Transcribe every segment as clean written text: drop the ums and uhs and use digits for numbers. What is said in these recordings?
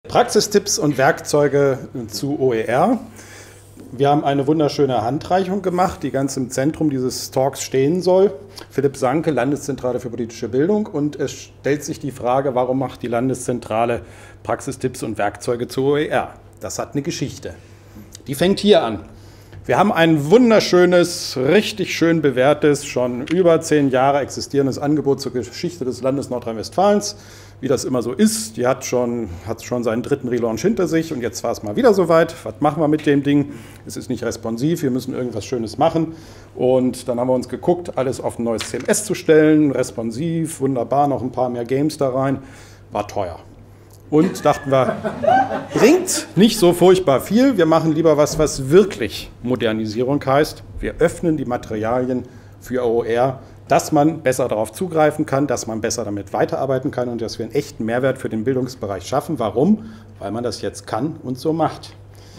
Praxistipps und Werkzeuge zu OER. Wir haben eine wunderschöne Handreichung gemacht, die ganz im Zentrum dieses Talks stehen soll. Philipp Sanke, Landeszentrale für politische Bildung. Und es stellt sich die Frage, warum macht die Landeszentrale Praxistipps und Werkzeuge zu OER? Das hat eine Geschichte. Die fängt hier an. Wir haben ein wunderschönes, richtig schön bewährtes, schon über 10 Jahre existierendes Angebot zur Geschichte des Landes Nordrhein-Westfalens. Wie das immer so ist, die hat schon seinen 3. Relaunch hinter sich und jetzt war es mal wieder soweit. Was machen wir mit dem Ding? Es ist nicht responsiv, wir müssen irgendwas Schönes machen. Und dann haben wir uns geguckt, alles auf ein neues CMS zu stellen, responsiv, wunderbar, noch ein paar mehr Games da rein. War teuer. Und dachten wir, bringt nicht so furchtbar viel, wir machen lieber was wirklich Modernisierung heißt. Wir öffnen die Materialien für OER, dass man besser darauf zugreifen kann, dass man besser damit weiterarbeiten kann und dass wir einen echten Mehrwert für den Bildungsbereich schaffen. Warum? Weil man das jetzt kann und so macht.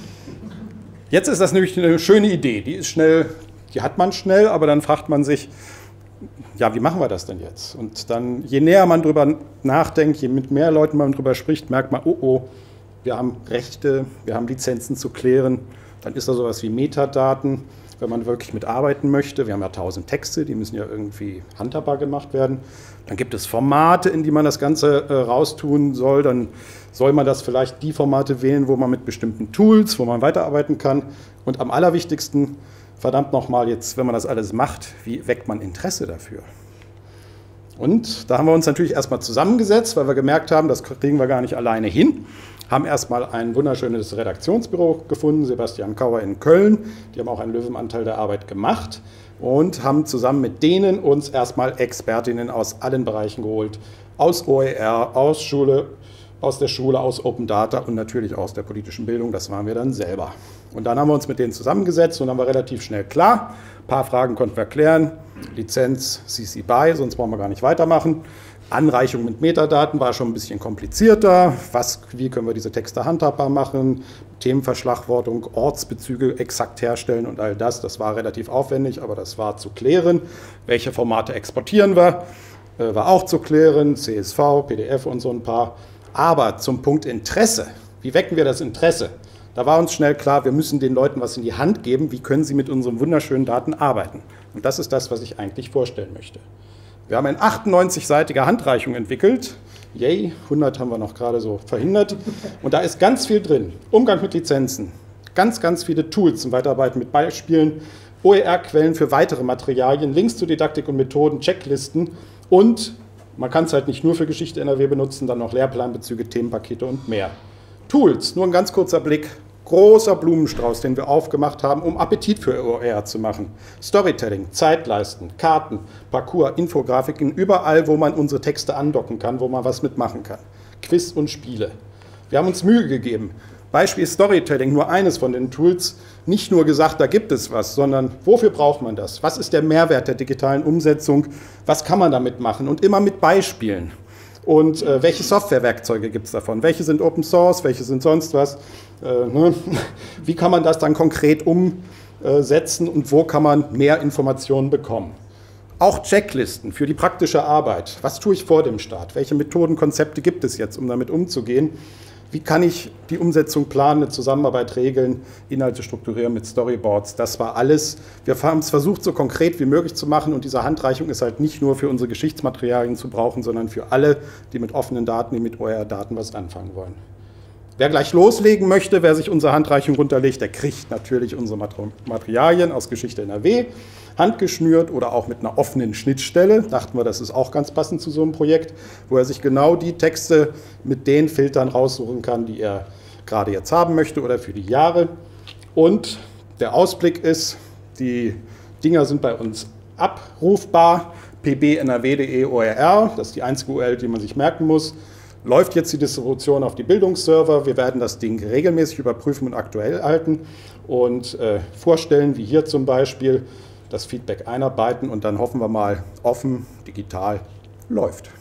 Jetzt ist das nämlich eine schöne Idee, die ist schnell, die hat man schnell, aber dann fragt man sich, ja, wie machen wir das denn jetzt? Und dann, je näher man drüber nachdenkt, je mit mehr Leuten man drüber spricht, merkt man, oh, wir haben Rechte, wir haben Lizenzen zu klären. Dann ist da sowas wie Metadaten, wenn man wirklich mitarbeiten möchte. Wir haben ja 1000 Texte, die müssen ja irgendwie handhabbar gemacht werden. Dann gibt es Formate, in die man das Ganze raustun soll. Dann soll man das vielleicht die Formate wählen, wo man mit bestimmten Tools, wo man weiterarbeiten kann. Und am allerwichtigsten, verdammt nochmal jetzt, wenn man das alles macht, wie weckt man Interesse dafür? Und da haben wir uns natürlich erstmal zusammengesetzt, weil wir gemerkt haben, das kriegen wir gar nicht alleine hin. Haben erstmal ein wunderschönes Redaktionsbüro gefunden, Sebastian Kauer in Köln. Die haben auch einen Löwenanteil der Arbeit gemacht und haben zusammen mit denen uns erstmal Expertinnen aus allen Bereichen geholt. Aus OER, aus der Schule, aus Open Data und natürlich aus der politischen Bildung. Das waren wir dann selber. Und dann haben wir uns mit denen zusammengesetzt und dann war relativ schnell klar. Ein paar Fragen konnten wir klären. Lizenz CC BY, sonst brauchen wir gar nicht weitermachen. Anreichung mit Metadaten war schon ein bisschen komplizierter. Wie können wir diese Texte handhabbar machen? Themenverschlagwortung, Ortsbezüge exakt herstellen und all das. Das war relativ aufwendig, aber das war zu klären. Welche Formate exportieren wir? War auch zu klären. CSV, PDF und so ein paar. Aber zum Punkt Interesse. Wie wecken wir das Interesse? Da war uns schnell klar, wir müssen den Leuten was in die Hand geben. Wie können sie mit unseren wunderschönen Daten arbeiten? Und das ist das, was ich eigentlich vorstellen möchte. Wir haben eine 98-seitige Handreichung entwickelt. Yay, 100 haben wir noch gerade so verhindert. Und da ist ganz viel drin. Umgang mit Lizenzen, ganz viele Tools zum Weiterarbeiten mit Beispielen, OER-Quellen für weitere Materialien, Links zu Didaktik und Methoden, Checklisten und man kann es halt nicht nur für Geschichte NRW benutzen, dann noch Lehrplanbezüge, Themenpakete und mehr. Tools, nur ein ganz kurzer Blick. Großer Blumenstrauß, den wir aufgemacht haben, um Appetit für OER zu machen. Storytelling, Zeitleisten, Karten, Parcours, Infografiken, überall, wo man unsere Texte andocken kann, wo man was mitmachen kann. Quiz und Spiele. Wir haben uns Mühe gegeben. Beispiel Storytelling, nur eines von den Tools. Nicht nur gesagt, da gibt es was, sondern wofür braucht man das? Was ist der Mehrwert der digitalen Umsetzung? Was kann man damit machen? Und immer mit Beispielen. Und welche Softwarewerkzeuge gibt es davon? Welche sind Open Source? Welche sind sonst was? Wie kann man das dann konkret umsetzen und wo kann man mehr Informationen bekommen? Auch Checklisten für die praktische Arbeit. Was tue ich vor dem Start? Welche Methoden, Konzepte gibt es jetzt, um damit umzugehen? Wie kann ich die Umsetzung planen, eine Zusammenarbeit regeln, Inhalte strukturieren mit Storyboards? Das war alles. Wir haben es versucht, so konkret wie möglich zu machen und diese Handreichung ist halt nicht nur für unsere Geschichtsmaterialien zu brauchen, sondern für alle, die mit offenen Daten, die mit OER-Daten was anfangen wollen. Wer gleich loslegen möchte, wer sich unsere Handreichung runterlegt, der kriegt natürlich unsere Materialien aus Geschichte NRW, handgeschnürt oder auch mit einer offenen Schnittstelle. Dachten wir, das ist auch ganz passend zu so einem Projekt, wo er sich genau die Texte mit den Filtern raussuchen kann, die er gerade jetzt haben möchte oder für die Jahre. Und der Ausblick ist, die Dinger sind bei uns abrufbar, pbnrw.de OER, das ist die einzige URL, die man sich merken muss. Läuft jetzt die Distribution auf die Bildungsserver. Wir werden das Ding regelmäßig überprüfen und aktuell halten und vorstellen, wie hier zum Beispiel, das Feedback einarbeiten und dann hoffen wir mal, offen, digital läuft.